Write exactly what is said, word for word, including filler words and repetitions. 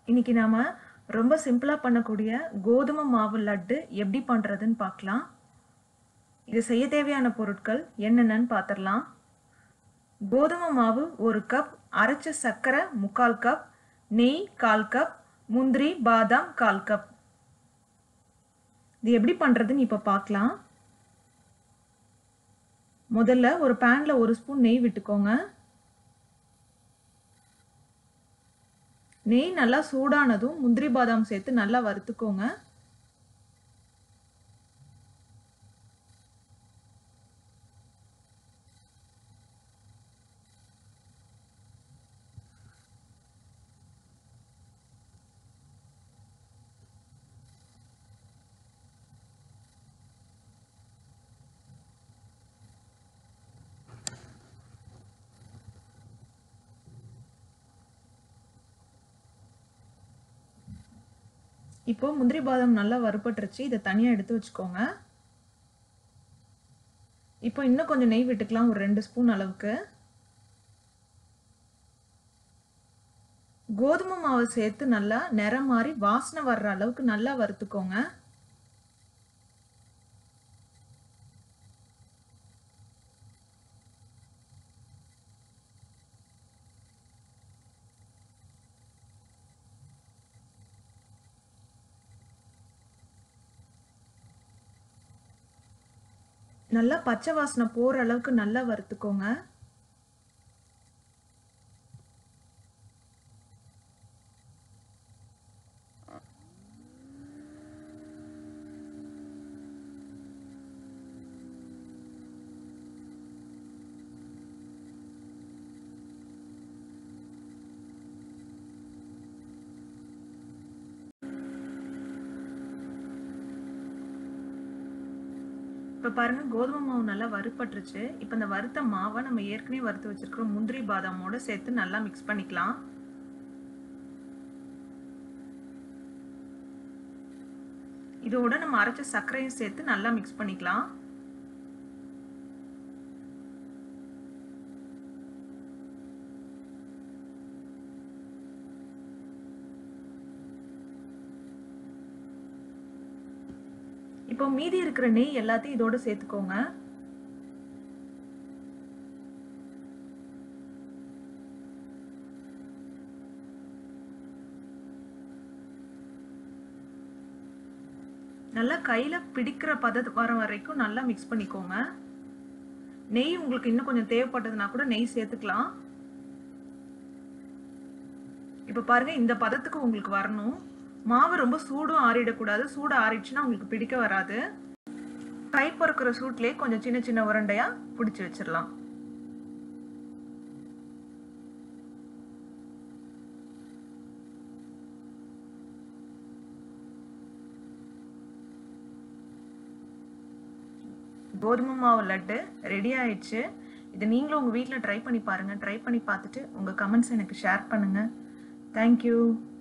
இன்னைக்கு நாம ரொம்ப சிம்பிளா பண்ணக்கூடிய கோதுமை மாவு லட்டு எப்படி பண்றதுன்னு பார்க்கலாம். இது செய்ய தேவையான பொருட்கள் என்னென்னன்னு பார்த்துடலாம். கோதுமை மாவு ஒரு கப், அரைச்ச சர்க்கரை முக்கால் கப், நெய் கால் கப், முந்திரி பாதாம் கால் கப். இது எப்படி பண்றதுன்னு இப்ப பார்க்கலாம். முதல்ல ஒரு பேன்ல ஒரு ஸ்பூன் நெய் விட்டுக்கோங்க. நெய் நல்லா சூடானதும் முந்திரி பாதாம் சேர்த்து நல்லா வறுத்துக்கோங்க. இப்போ முந்திரி பாதாம் நல்லா வறுபட்டுருச்சு. இதை தனியா எடுத்து வச்சுக்கோங்க. இப்போ இன்னும் கொஞ்சம் நெய் விட்டுக்கலாம், ஒரு ரெண்டு ஸ்பூன் அளவுக்கு. கோதுமை மாவு சேர்த்து நல்லா நிறம் மாறி வாசனை வர்ற அளவுக்கு நல்லா வறுத்துக்கோங்க. நல்லா பச்சை வாசனை போற அளவுக்கு நல்லா வறுத்துக்கோங்க. இப்போ பாருங்க, கோதுமை மாவு நல்லா வறுபட்டுருச்சு. இப்போ இந்த வறுத்த மாவை நம்ம ஏற்கனவே வறுத்து வச்சிருக்கிற முந்திரி பாதாமோட சேர்த்து நல்லா மிக்ஸ் பண்ணிக்கலாம். இதோட நம்ம அரைச்ச சர்க்கரையும் சேர்த்து நல்லா மிக்ஸ் பண்ணிக்கலாம். இப்போ மீதி இருக்கிற நெய் எல்லாத்தையும் இதோட சேர்த்துக்கோங்க. நல்லா கையில பிடிக்கிற பதம் வர வரைக்கும் நல்லா மிக்ஸ் பண்ணிக்கோங்க. நெய் உங்களுக்கு இன்னும் கொஞ்சம் தேவைப்பட்டதுன்னா கூட நெய் சேர்த்துக்கலாம். இப்ப பாருங்க, இந்த பதத்துக்கு உங்களுக்கு வரணும். மாவு ரொம்ப சூடும் ஆறிடக்கூடாது. சூடு ஆறிடுச்சுன்னா உங்களுக்கு பிடிக்க வராது. கை பொறுக்கிற சூட்லயே கொஞ்சம் சின்ன சின்ன உருண்டையா பிடிச்சு வச்சிடலாம். கோதுமை மாவு லட்டு ரெடி ஆயிடுச்சு. இதை நீங்களும் உங்க வீட்டில் ட்ரை பண்ணி பாருங்க. ட்ரை பண்ணி பார்த்துட்டு உங்க கமெண்ட்ஸ் எனக்கு ஷேர் பண்ணுங்க. தேங்க்யூ.